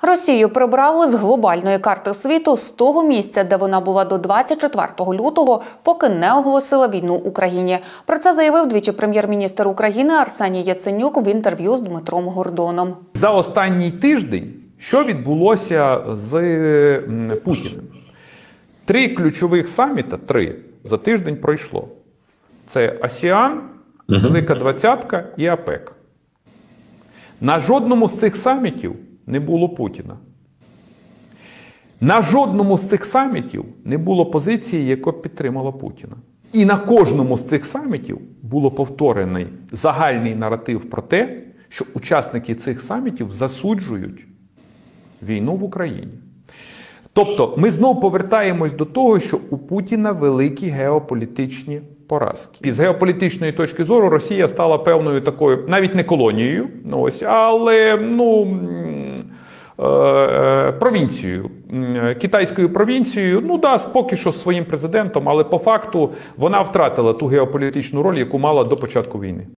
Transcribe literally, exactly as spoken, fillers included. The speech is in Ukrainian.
Росію прибрали з глобальної карти світу, з того місця, де вона була до двадцять четвертого лютого, поки не оголосила війну Україні. Про це заявив двічі прем'єр-міністр України Арсеній Яценюк в інтерв'ю з Дмитром Гордоном. За останній тиждень що відбулося з Путіним? Три ключових саміта, три, за тиждень пройшло. Це АСЕАН, Велика Двадцятка і АПЕК. На жодному з цих самітів не було Путіна. На жодному з цих самітів не було позиції, яка підтримала Путіна. І на кожному з цих самітів було повторений загальний наратив про те, що учасники цих самітів засуджують війну в Україні. Тобто ми знову повертаємось до того, що у Путіна великі геополітичні поразки. І з геополітичної точки зору Росія стала певною такою, навіть не колонією, ось, але ну, е, провінцією, китайською провінцією, ну да, поки що з своїм президентом, але по факту вона втратила ту геополітичну роль, яку мала до початку війни.